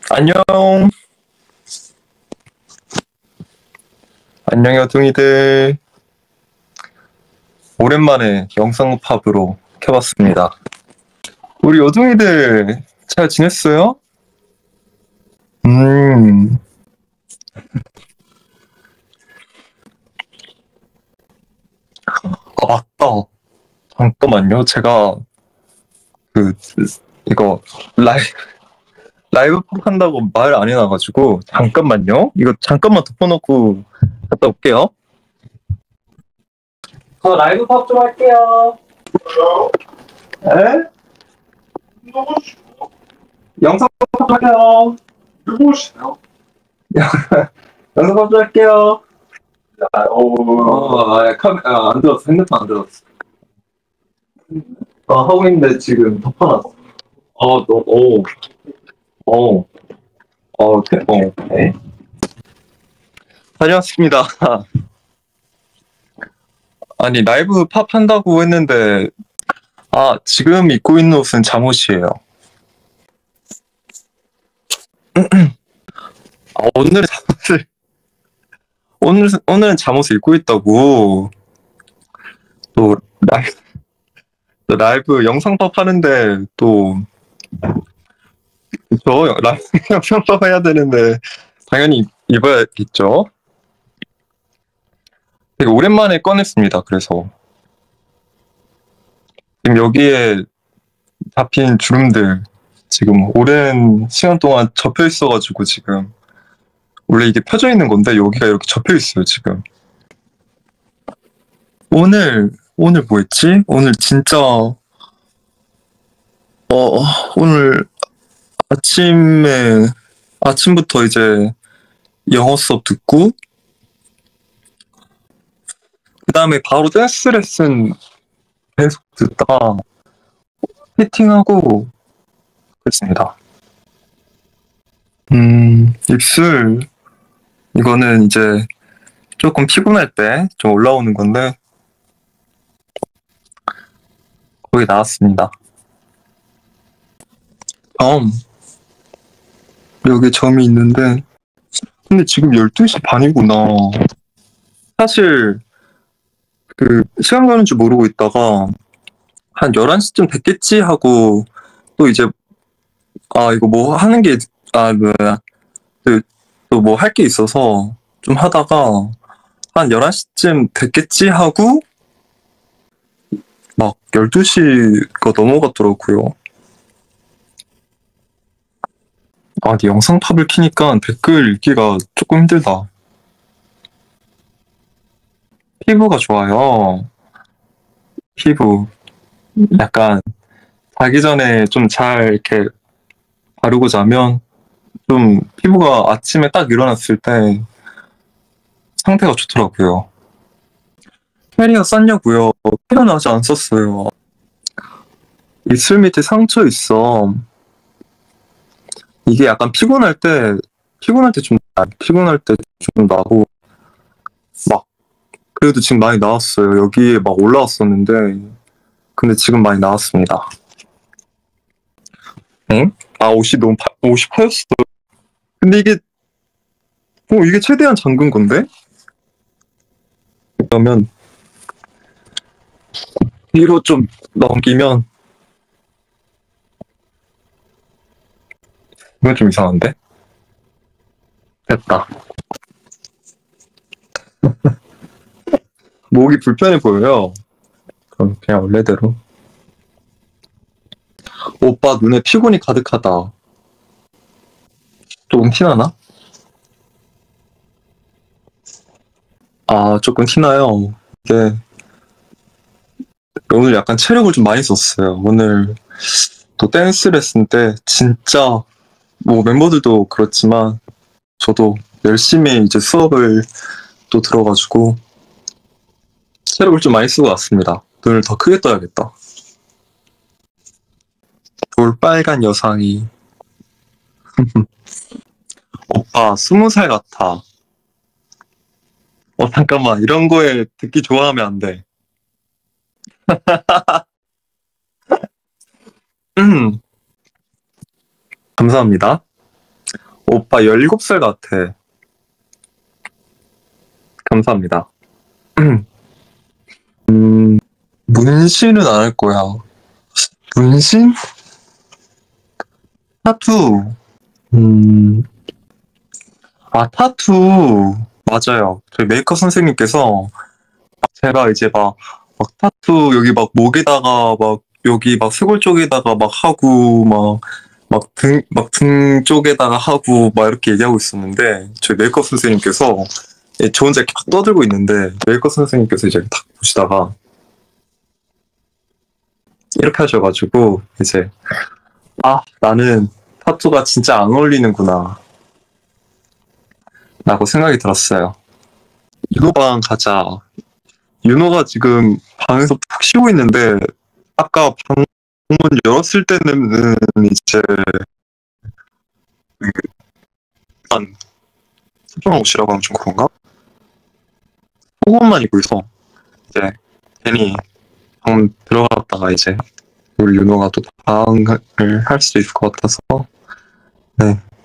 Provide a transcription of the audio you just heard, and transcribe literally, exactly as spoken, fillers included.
안녕. 안녕, 여둥이들. 오랜만에 영상팝으로 켜봤습니다. 우리 여둥이들 잘 지냈어요? 음, 아, 맞다. 잠깐만요. 제가 그, 이거 라이, 라이브 팝 한다고 말 안 해놔가지고, 잠깐만요. 이거 잠깐만 덮어놓고 갔다 올게요. 저 라이브 팝 좀 할게요. 에? 영상 팝 할게요. 누구시죠? 영상 팝 좀 할게요. 아, 어, 아, 카, 아, 안 들었어. 핸드폰 안 들었어. 어, 하고 있는데 지금 덮어놨어. 어, 너, 오, 어, 어, 태, 어, 네. 다녀왔습니다. 아니, 라이브 팝 한다고 했는데, 아, 지금 입고 있는 옷은 잠옷이에요. 아, 오늘 잠옷을, 오늘, 오늘은 잠옷을 입고 있다고. 또, 라이브, 라이브 영상 팝 하는데, 또, 저 라이브 영상 팝 해야 되는데, 당연히 입어야겠죠. 되게 오랜만에 꺼냈습니다. 그래서. 지금 여기에 잡힌 주름들 지금 오랜 시간 동안 접혀 있어가지고 지금 원래 이게 펴져 있는 건데 여기가 이렇게 접혀 있어요 지금. 오늘 오늘 뭐 했지? 오늘 진짜 어 오늘 아침에 아침부터 이제 영어 수업 듣고 그 다음에 바로 댄스 레슨 계속 듣다가 피팅하고 그랬습니다. 음 입술 이거는 이제 조금 피곤할 때 좀 올라오는 건데 거의 나왔습니다. 다음 여기 점이 있는데 근데 지금 열두 시 반이구나. 사실 그 시간 가는 줄 모르고 있다가 한 열한 시쯤 됐겠지 하고 또 이제 아 이거 뭐 하는 게 아 뭐야 또 뭐 할 게 있어서 좀 하다가 한 열한 시쯤 됐겠지 하고 막 열두 시가 넘어갔더라고요. 아, 근데 영상팝을 키니까 댓글 읽기가 조금 힘들다. 피부가 좋아요. 피부. 약간 자기 전에 좀 잘 이렇게 바르고 자면 좀 피부가 아침에 딱 일어났을 때 상태가 좋더라고요. 캐리어 쌌냐고요? 캐리어는 아직 안 썼어요. 입술 밑에 상처 있어. 이게 약간 피곤할 때 피곤할 때 좀 피곤할 때 좀 나고 막 그래도 지금 많이 나왔어요. 여기에 막 올라왔었는데 근데 지금 많이 나왔습니다. 응? 아 옷이 너무 파, 옷이 파였어. 근데 이게 어 이게 최대한 잠근 건데? 그러면 뒤로 좀 넘기면 이건 좀 이상한데? 됐다. 목이 불편해 보여요. 그럼 그냥 원래대로. 오빠 눈에 피곤이 가득하다. 조금 티나나? 아 조금 티나요. 이게 오늘 약간 체력을 좀 많이 썼어요. 오늘 또 댄스 레슨 때 진짜 뭐 멤버들도 그렇지만 저도 열심히 이제 수업을 또 들어가지고 체력을 좀 많이 쓰고 왔습니다. 눈을 더 크게 떠야겠다. 볼빨간 여상이. 오빠 스무 살 같아. 어 잠깐만 이런 거에 듣기 좋아하면 안 돼. 음 감사합니다. 오빠 열일곱 살 같아. 감사합니다. 음, 문신은 안 할 거야. 문신? 타투. 음, 아, 타투. 맞아요. 저희 메이크업 선생님께서 제가 이제 막, 막 타투 여기 막 목에다가 막 여기 막 쇄골 쪽에다가 막 하고 막 막 등, 막 등 쪽에다가 하고 막 이렇게 얘기하고 있었는데 저희 메이크업 선생님께서 예, 저 혼자 이렇게 막 떠들고 있는데 메이크업 선생님께서 이제 딱 보시다가 이렇게 하셔가지고 이제 아 나는 타투가 진짜 안 어울리는구나 라고 생각이 들었어요. 윤호방 가자. 윤호가 지금 방에서 푹 쉬고 있는데 아까 방문 열었을 때는 이제 한 수평 옷이라고 하면 좀 그런가? 속옷만 입고 있어. 이제 괜히 방 들어갔다가 이제 우리 윤호가 또 방을 할 수도 있을 것 같아서 네